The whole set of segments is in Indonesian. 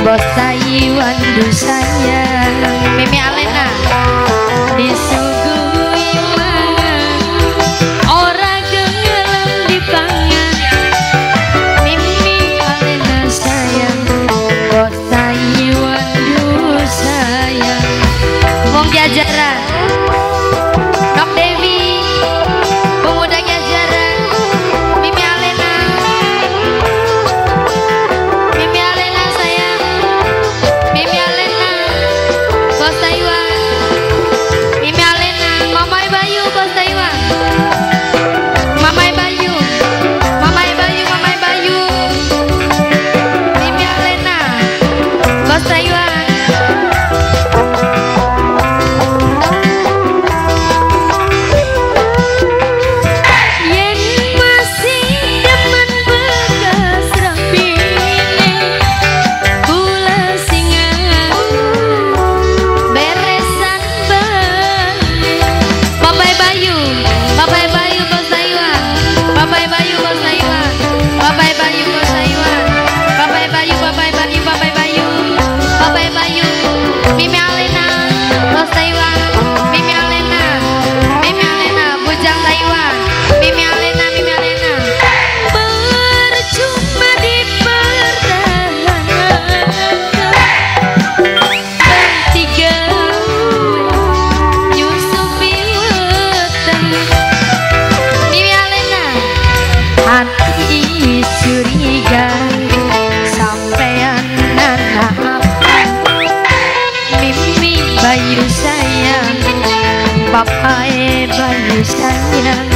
Bos Taiwan du sayang Mimi Alena disuguhi mangan ora gelem dipangan Mimi Alena sayang Bos Taiwan du sayang Wong jajaran Nok Dewi pemuda jajaran Mimi Alena sayang Mimi Alena Bos Taiwan Mimi Alena Mamai Bayu Bos Taiwan Mamai Bayu Mamai Bayu Mamai Bayu Mimi Alena Bos Taiwan hati curiga sampean anak apa Mimi Bayu sayang Bapak Bayu sayang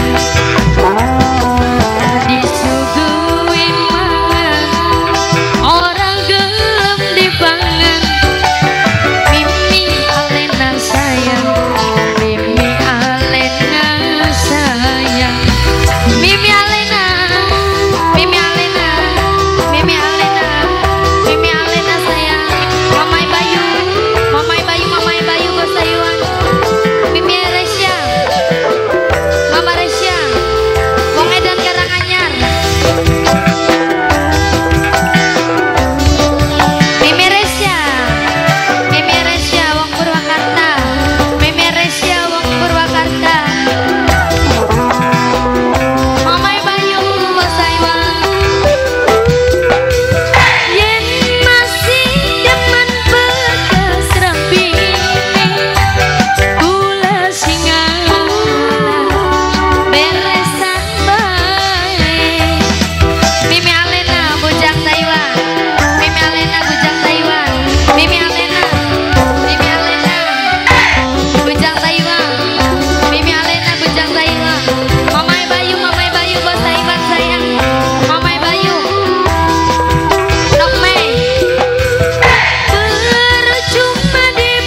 disuguhi mangan orang gelem dipangan Mimi Alena sayang Mimi Alena sayang Mimi Alena Mimi Alena Mimi Alena Mimi Alena sayang Mamai Bayu Mamai Bayu Mamai Bayu Bos Taiwan Mimi Resya Mama Resya Wong Edan Karanganyar Mimi Resya Mimi Resya Wong Purwakarta Mimi Resya Wong Purwakarta Mamai Bayu Bos Taiwan yen masih demen bekas rambine kula singaula beresan bae Mimi Alena bujang Taiwan Mimi Alena bujang Taiwan Mimi Alena bujang Taiwan Mimi Alena bujang Taiwan Mamai Bayu Bos Taiwan sayang Mamai Bayu Nok Mei percuma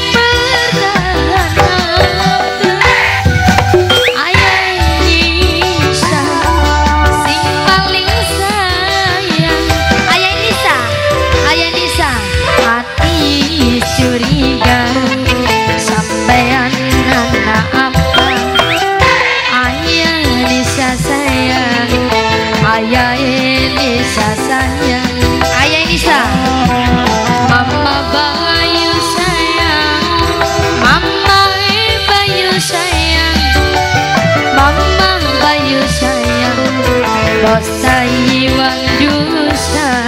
dipertahankan ayah Nisa sing paling sayang ayah Nisa hati curiga sampean anak apa ayah Nisa sayang ayah Nisa sayang ayah Nisa Mama Bayu sayang Mama Bayu sayang Mama Bayu sayang Bos Taiwan du sayang